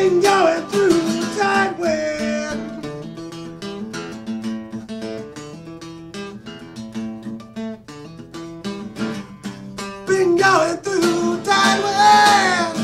Been going through tight wind. Been going through tight wind.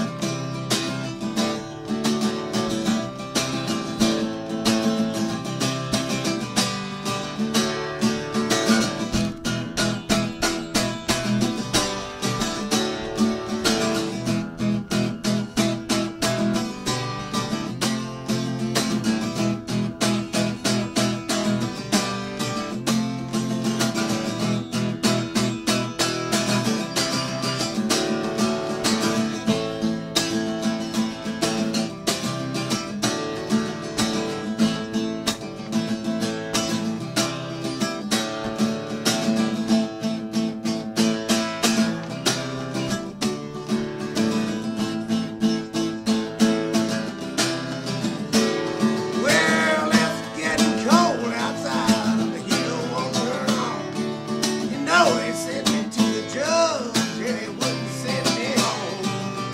They sent me to the judge and he wouldn't send me home.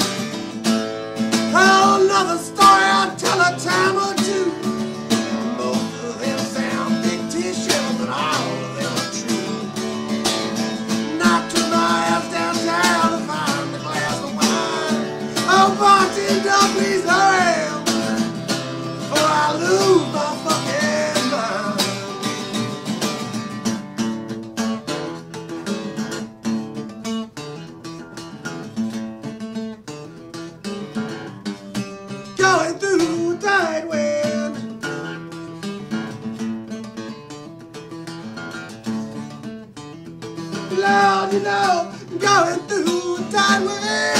Oh, another story I'll tell a time or two. Most of them sound fictitious, but all of them are true. Knocked to my ass downtown to find a glass of wine. Oh, bartender, please hurry, or I lose my fucking mind. Going through tight wind. Lord, you know, going through tight wind.